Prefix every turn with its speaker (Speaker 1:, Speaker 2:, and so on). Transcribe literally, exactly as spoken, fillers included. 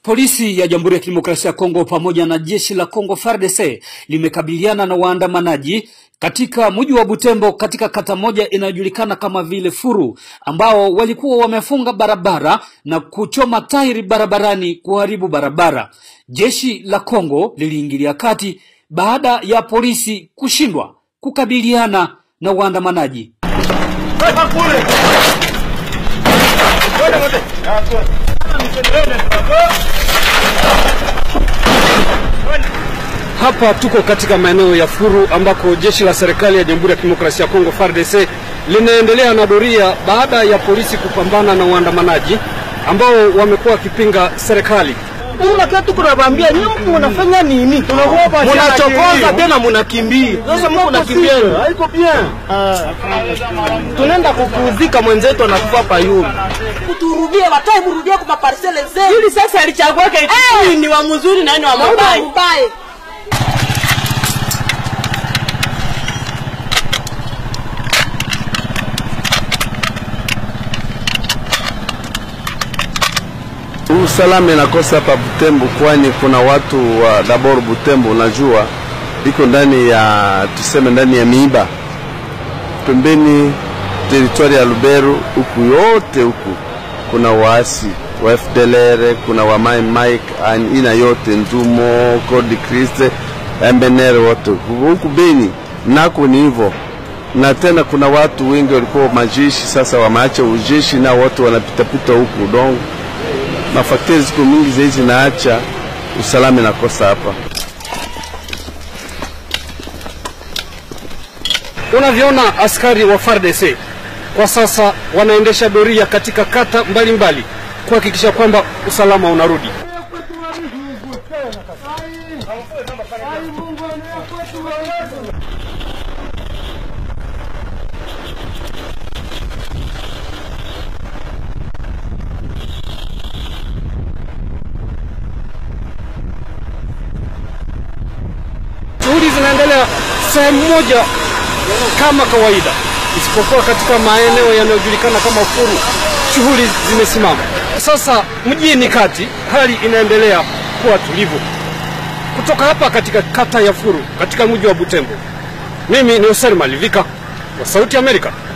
Speaker 1: Polisi ya Jamhuri ya Kidemokrasia ya Kongo pamoja na jeshi la Kongo F A R D C limekabiliana na waandamanaji katika mji wa Butembo katika kata moja inayojulikana kama vile Furu, ambao walikuwa wamefunga barabara na kuchoma tairi barabarani kuharibu barabara. Jeshi la Kongo liliingilia kati baada ya polisi kushindwa kukabiliana na waandamanaji. Hapa tuko katika maeneo ya Furu ambako jeshi la serikali ya Jamhuri ya Kidemokrasia ya Kongo F A R D C linaendelea na doria baada ya polisi kupambana na waandamanaji ambao wamekuwa wakipinga serikali.
Speaker 2: Una kitu kunawaambia nyinyi mnafanya nini? Tunaogopa mnachokoza tena mnakimbia. Sasa mko mnakimbia. Haiko bien. Tunaenda kupumzika mwenzetu anakufa payuni.
Speaker 3: Kuturudie watai mrudie kwa parcele zetu.
Speaker 2: Hili sasa alichagua kile ni wa mzuri na ni wa mabaya.
Speaker 4: Usalama inakosa hapa Butembo, kwani kuna watu wa dabor Butembo unajua iko ndani ya tuseme ndani ya miiba pembeni territory ya Lubero huku yote huku kuna waasi wa F D L R, kuna wa Mai Mike ina yote Ndumo Code Christ M N R wote huku Beni nako ni hivyo. Na tena kuna watu wengi walikuwa majeshi sasa wameacha ujeshi na wote wanapita pita huku donc mafakteri ziko mingi zaidi naacha usalama na kosa hapa.
Speaker 1: Unavyoona askari wa F A R D C kwa sasa wanaendesha doria katika kata mbalimbali kuhakikisha kwamba usalama unarudi. Shughuli zinaendelea sehemu moja kama kawaida, isipokuwa katika maeneo yanayojulikana kama Furu shughuli zimesimama. Sasa mjini kati hali inaendelea kuwa tulivu. Kutoka hapa katika kata ya Furu katika mji wa Butembo, mimi ni Oser Malivika wa Sauti ya Amerika.